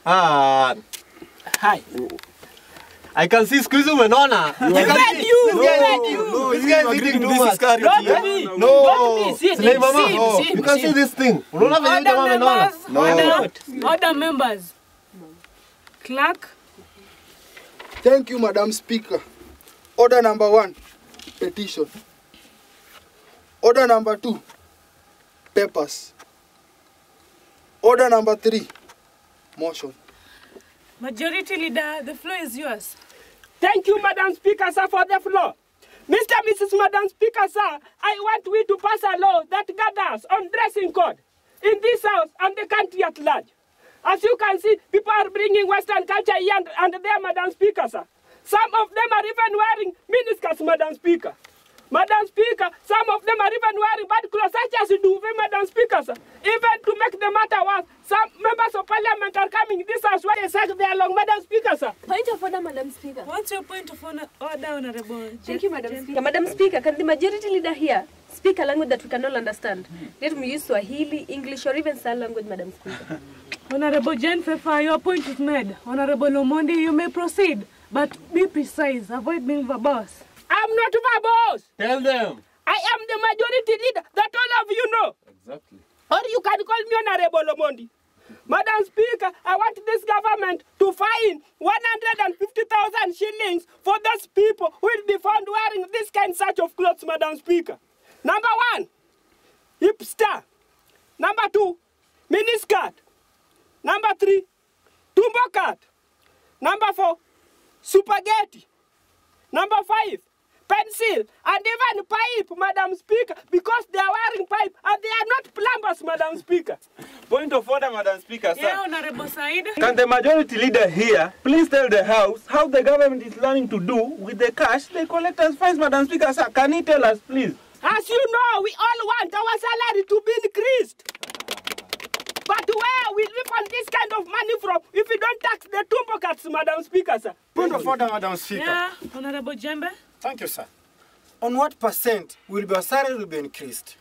Hi. I can see squeeze umenona. No, this guy is eating too much. No. Slay mama. You can see this thing. Order members. Clerk. Thank you, Madam Speaker. Order number 1, petition. Order number 2, papers. Order number 3, motion. Majority Leader, the floor is yours. Thank you, Madam Speaker, sir, for the floor. Mr. and Mrs. Madam Speaker, sir, I want we to pass a law that gathers on dressing code in this house and the country at large. As you can see, people are bringing Western culture here and there, Madam Speaker, sir. Some of them are even wearing miniskirts, Madam Speaker. Madam Speaker, some of them are even wearing bad clothes, such as duvet, Madam Speaker, sir. Even to make the matter worse, some members of parliament are coming in this house where they sack their long, Madam Speaker, sir. Point of order, Madam Speaker. What's your point of order, Honorable? Thank you, Madam Speaker. Madam Speaker, can the majority leader here speak a language that we can all understand? Let me use Swahili, English, or even sign language, Madam Speaker. Honorable Jen Fefa, your point is made. Honorable Omondi, you may proceed, but be precise. Avoid being verbose. I'm not verbose. Tell them. I am the majority leader that all of you know. Exactly. Or you can call me Honorable Omondi. Madam Speaker, I want this government to fine 150,000 shillings for those people who will be found wearing this kind such of clothes, Madam Speaker. Number 1, hipster. Number 2, miniskirt. Number 3, tumbo cut. Number 4, spaghetti. Number 5, pencil, and even pipe, Madam Speaker, because they are wearing pipe and they are not plumbers, Madam Speaker. Point of order, Madam Speaker, sir. Yeah, Honorable Said. Can the majority leader here please tell the House how the government is planning to do with the cash they collect as fines, Madam Speaker, sir? Can he tell us, please? As you know, we all want our salary to be increased. But where will we find this kind of money from if we don't tax the tumbo cuts, Madam Speaker, sir? Point of order, Madam Speaker. Yeah, Honorable Jembe. Thank you, sir. On what percent will your salary will be increased?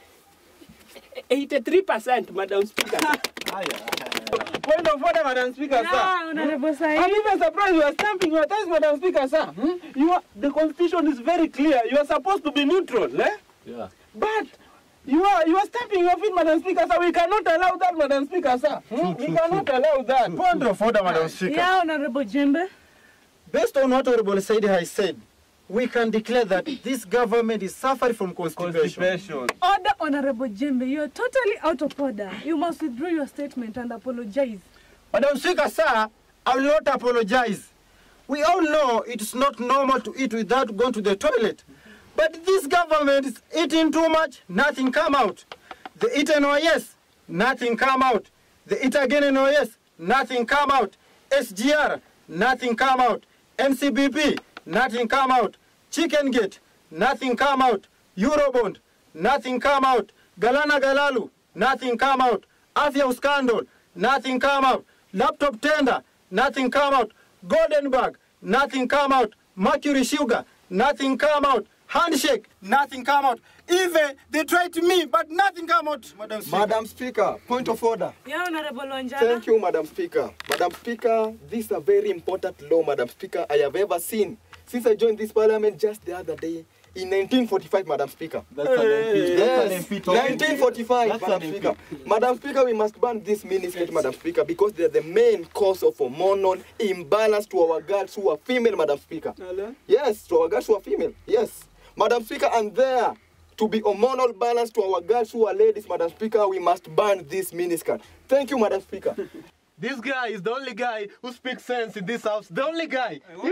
83%, Madam Speaker. Point of order, Madam Speaker, Yeah, sir. Honorable Said. I'm even surprised you are stamping your test, Madam Speaker, sir. The constitution is very clear. You are supposed to be neutral, eh? Yeah. But you are stamping your feet, Madam Speaker, sir. We cannot allow that, Madam Speaker, sir. We cannot allow that. Point of order, Madam Speaker. Yeah, Honorable Jembe. Based on what Honorable Said has said, we can declare that this government is suffering from constipation. Order, Honorable Jembe. You are totally out of order. You must withdraw your statement and apologize. Madam Speaker, sir, I will not apologize. We all know it's not normal to eat without going to the toilet. But this government is eating too much, nothing come out. They eat an OS, nothing come out. They eat again an OS, nothing come out. SGR, nothing come out. NCBP, nothing come out. Chicken Gate, nothing come out. Eurobond, nothing come out. Galana Galalu, nothing come out. Afya Scandal, nothing come out. Laptop Tender, nothing come out. Goldenberg, nothing come out. Mercury Sugar, nothing come out. Handshake, nothing come out. Even they tried to me, but nothing come out, Madam Speaker. Madam Speaker, point of order. Yeah, Honorable Wanjala. Thank you, Madam Speaker. Madam Speaker, this is a very important law, Madam Speaker, I have ever seen since I joined this parliament just the other day in 1945, Madam Speaker. That's an MP. 1945, Madam Speaker. Madam Speaker, we must ban this miniskirt, Madam Speaker, because they are the main cause of hormonal imbalance to our girls who are female, Madam Speaker. Yes, to our girls who are female, yes. Madam Speaker, and there to be hormonal balance to our girls who are ladies, Madam Speaker, we must ban this miniskirt. Thank you, Madam Speaker. This guy is the only guy who speaks sense in this house. The only guy. Wait.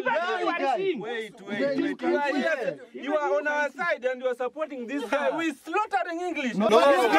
You are on our side and you are supporting this guy. We're slaughtering English. Go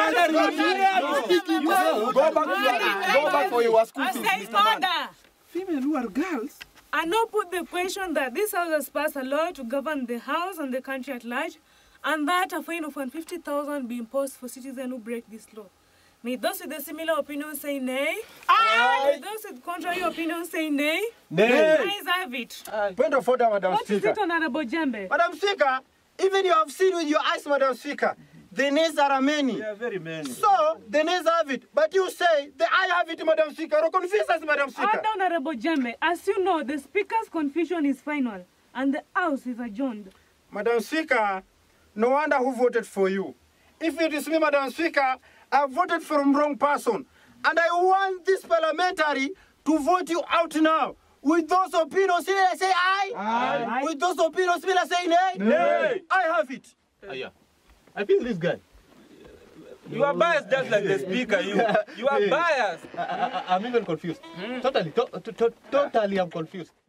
back for your school fees, Mr. Man. Female who are girls. I now put the question that this house has passed a law to govern the house and the country at large, and that a fine of 150,000 be imposed for citizens who break this law. May those with a similar opinion say nay? Aye. May those with contrary opinion say nay? Nay. Ayes have it. Point of order, Madam What is Speaker. it, Honorable Jembe? Madam Speaker, even you have seen with your eyes, Madam Speaker, The nays are many. There are very many. So, the nays have it. But you say, the I have it, Madam Speaker. Or confuse us, Madam Speaker. Order, Honorable Jembe. As you know, the Speaker's confusion is final, and the House is adjourned. Madam Speaker, no wonder who voted for you. If it is me, Madam Speaker, I voted for the wrong person. And I want this parliamentary to vote you out now. With those opinions, I say aye. Aye. With those opinions, I say nay. Nay. I have it. Yeah. I feel this guy. You are biased just like the speaker. You are biased. I'm even confused. Totally, I'm confused.